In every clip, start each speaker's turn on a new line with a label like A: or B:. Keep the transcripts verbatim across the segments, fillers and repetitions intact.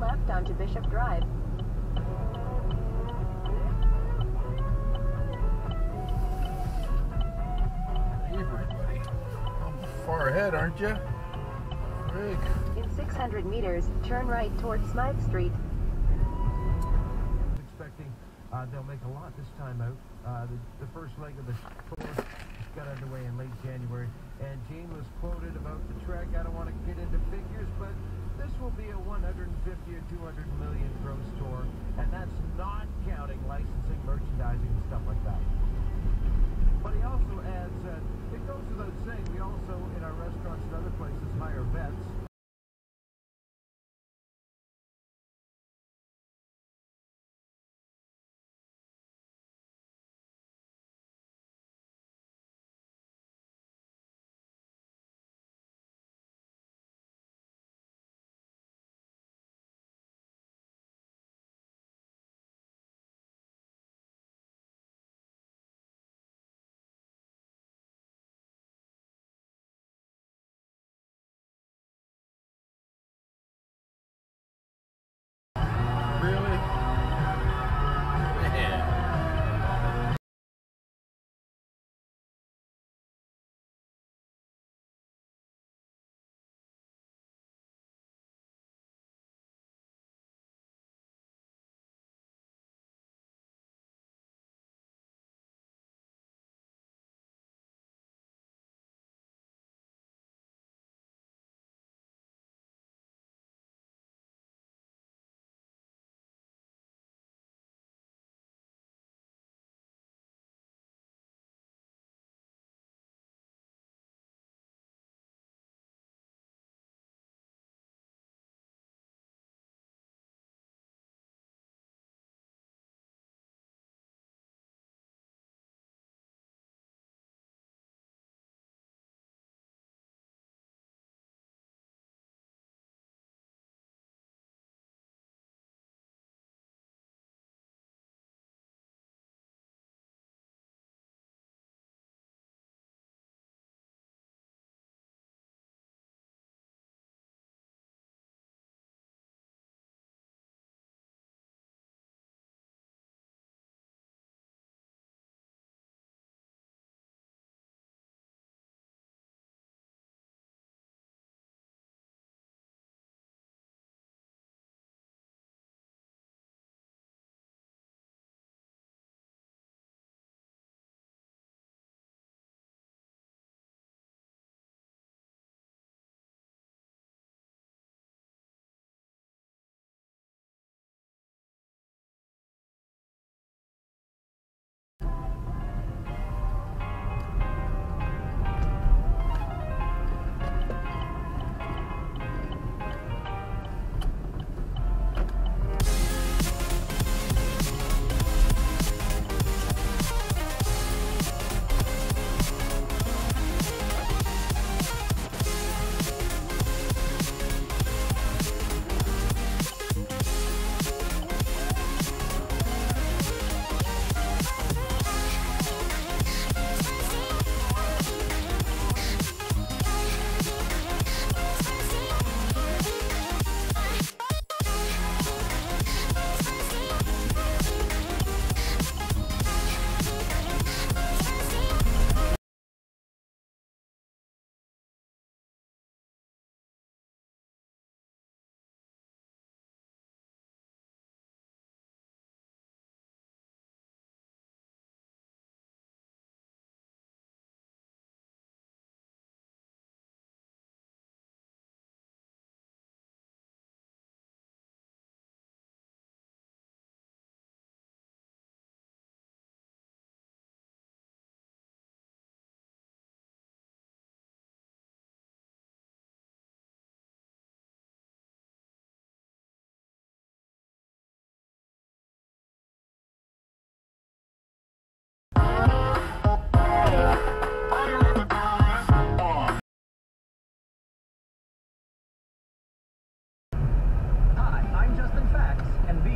A: left onto Bishop Drive.
B: Everybody. I'm far ahead, aren't you? Frig.
A: In six hundred meters, turn right towards Smythe Street.
C: Expecting uh, they'll make a lot this time out. Uh, the, the first leg of the tour got underway in late January, and Gene was quoted about the trek. I don't want to get into figures, but this will be a one hundred fifty or two hundred million gross tour, and that's not counting licensing, merchandising, and stuff like that. But he also adds, uh, it goes without saying, we also, in our restaurants and other places, hire vets.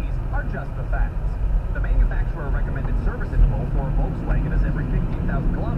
D: just the facts. The manufacturer recommended service interval for a Volkswagen is every fifteen thousand kilometers.